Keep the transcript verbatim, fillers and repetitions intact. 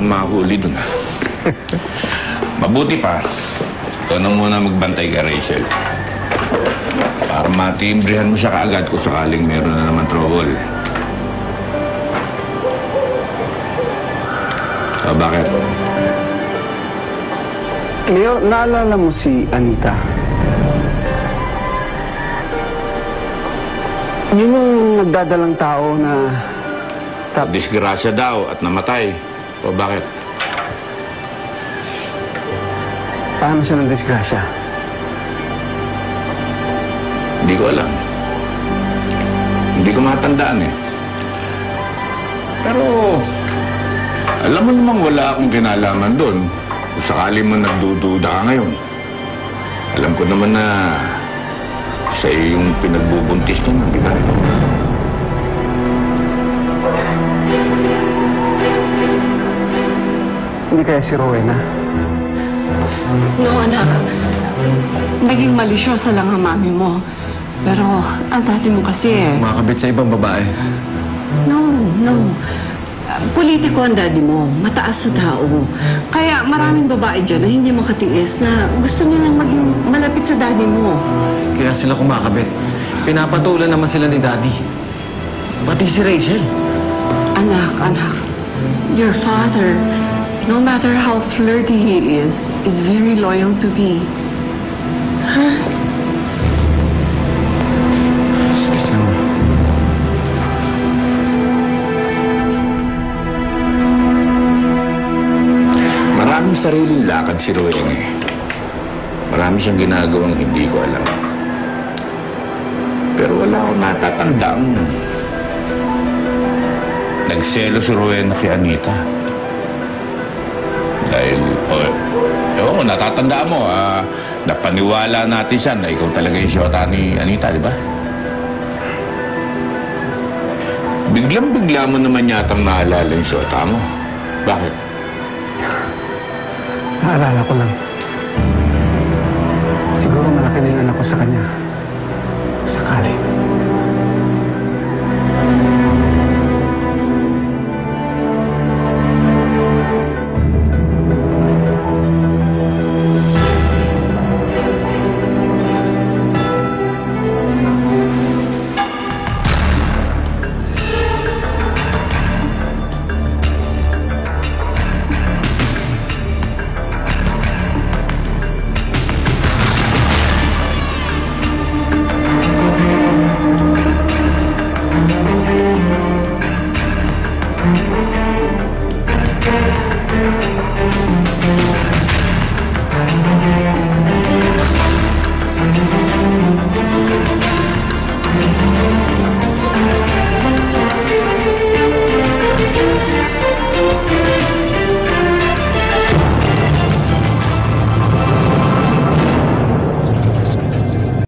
akong mahuli dun. Mabuti pa, ikaw na muna magbantay ka, Rachel. Para matimbrihan mo siya kaagad kung sakaling meron na naman trouble. So, bakit? Mayor, naalala mo si Anita? Yun yung nagdadalang tao na... Tap disgrasya daw at namatay. O bakit? Paano siya ng disgrasya? Hindi ko alam. Hindi ko matandaan eh. Pero, alam mo namang wala akong kinalaman doon. Kung sakali mo nagdududa ka ngayon. Alam ko naman na sa yung pinagbubuntis naman, di ba? Hindi kaya si Rowena? No, anak. Naging malisyosa lang ang mami mo. Pero ang tati mo kasi eh... Makakabit sa ibang babae. No, no. Politiko ang daddy mo. Mataas na tao. Kaya maraming babae dyan na hindi makatiis na gusto nilang maging malapit sa daddy mo. Kaya sila kumakabit. Pinapatulan naman sila ni daddy. Pati si Rachel. Anak, anak. Your father, no matter how flirty he is, is very loyal to me. Huh? Excuse me. Maraming sariling lakad si Rowena eh. Marami siyang ginagawang hindi ko alam. Pero wala akong natatandaan. Nagselo si Rowena kay Anita. Dahil, oh, ewan mo, natatandaan mo, ah, napaniwala natin siya na ikaw talaga yung siyota ni Anita, di ba? Biglang-bigla mo naman yatang naalala yung siyota mo. Bakit? Naalala ko lang. Siguro malaki na yung anak ko sa kanya. Sakali.